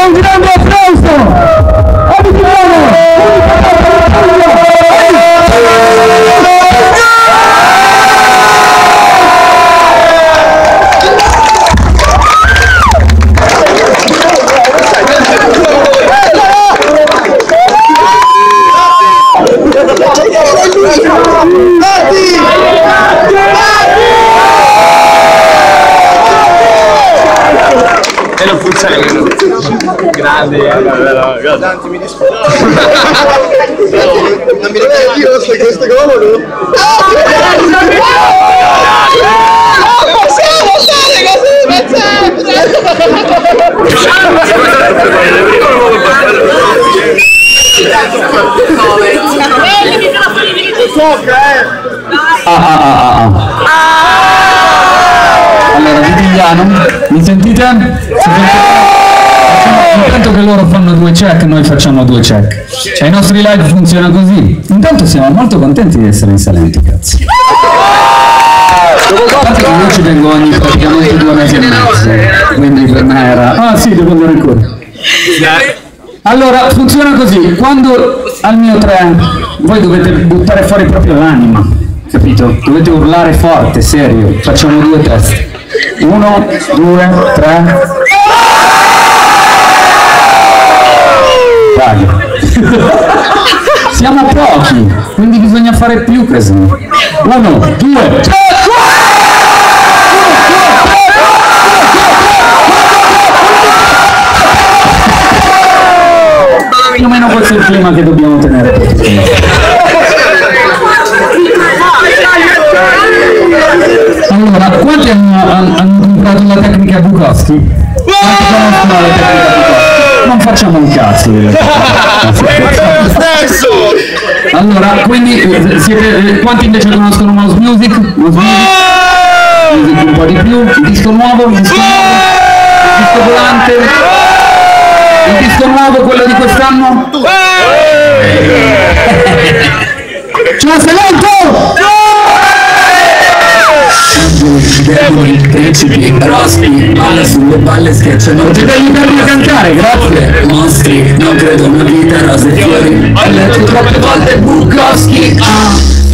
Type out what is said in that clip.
un grande applauso! E non funziona grande. Tanti mi dispiace. Non mi ricordo io se questo è comodo. Possiamo fare Allora, Vidigliano, mi sentite? Intanto che loro fanno 2 check, noi facciamo 2 check. Cioè i nostri live funzionano così. Intanto siamo molto contenti di essere in Salento, cazzo. Infatti io ci vengo ogni praticamente 2 mesi e mezzo, quindi per me era... Ah sì, devo andare ancora. Allora, funziona così, quando al mio 3 voi dovete buttare fuori proprio l'anima, capito? Dovete urlare forte, serio, facciamo 2 test. 1, 2, 3... Dai. Siamo pochi, quindi bisogna fare più casino. 1, 2, 3... Più o meno questo è il clima che dobbiamo tenere. Allora, quanti hanno comprato la tecnica Bukowski? Quanti conoscono la tecnica Bukowski? Non facciamo un cazzo. Allora, quindi siete, quanti invece conoscono Mouse Music? Mouse Music un po' di più, il disco nuovo, il disco volante. Il disco nuovo, quello di quest'anno? Ciao Salento! Demoni, principi, rospi, balla sulle balle, schiacciano. Potete aiutarmi a cantare, grazie. Mostri, non credo una vita, rose e fiori. Ho letto troppe volte Bukowski.